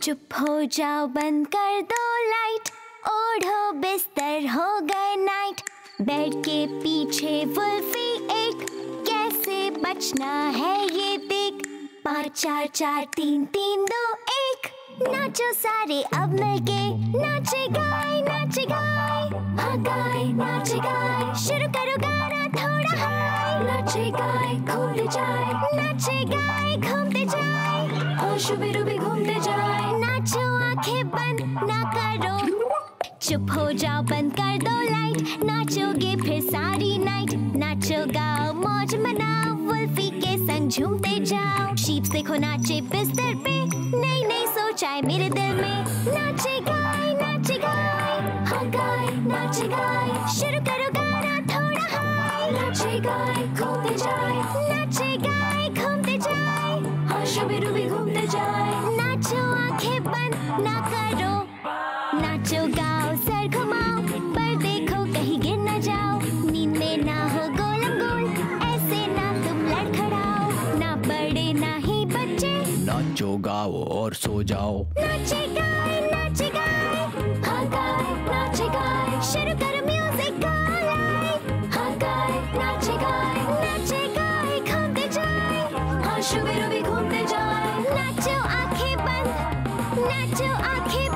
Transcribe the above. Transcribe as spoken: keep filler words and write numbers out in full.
चुप हो जाओ, बंद कर दो लाइट, ओढ़ो बिस्तर, हो गए नाइट। बेड के पीछे वुल्फी एक, कैसे बचना है ये देख। पाँच चार चार तीन तीन दो एक, नाचो सारे अब मिलके, नाचे गाए नाचे गाए, हाँ गाए नाचे गाए। शुरू करो गाना थोड़ा हाय, नाचे गाए घूमते जाए, नाचे गाए घूमते जाए, और शुबिरु भी घूमते जाए। नाचो आंखें बंद ना करो, चुप हो जाओ, बंद कर दो लाइट, नाचोगे फिर सारी नाइट। नाचो गाओ मौज मनाओ, वुल्फी के संग झूमते जाओ। शीप्स देखो नाचे बिस्तर पे, नई नई सोच आए मेरे दिल में। नाचे गाए नाचे गाए, हाँ गाए नाचे गाए। शुरू करो गाना थोड़ा हाय, नाचे गाए घूमते जाए, नाचे गाए घूमते जाए, हाँ शुबिरु भी घूमते जाए। नाचो आंखें बंद ना करो, नाचो गाओ सर घुमाओ, पर देखो कहीं गिर ना जाओ। नींद में ना हो गोलम गोल, ऐसे ना तुम लड़खड़ाओ, ना बड़े ना ही बच्चे। नाचो गाओ और सो जाओ। नाचे गाए नाचे गाए, हाँ गाए नाचे गाए। शुरू करो म्यूजिक गाए, हाँ गाए नाचे गाए, नाचे गाए घूमते जाए, हाँ शुबिरु भी घूमते जाए। नाचो आंखें बंद, नाचो आंखें